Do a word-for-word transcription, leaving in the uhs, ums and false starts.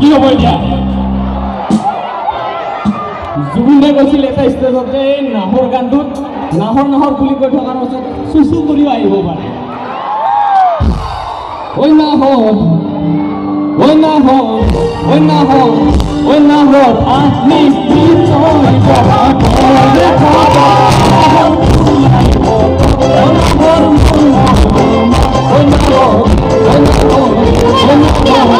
কি হ'ব এতিয়া জুবিনে কৈছিল এটা ষ্টেজতে নাহৰ গানটোত নাহৰ নাহৰ বুলি কৈ থকাৰ পাছত চুচু কৰিও আহিব পাৰে ঐ নাহৰ ঐ নাহৰ ঐ নাহৰ ঐ নাহৰ আহি তই বহাগৰে খাবা ঐ নাহৰ ঐ নাহৰ ঐ নাহৰ ঐ নাহৰ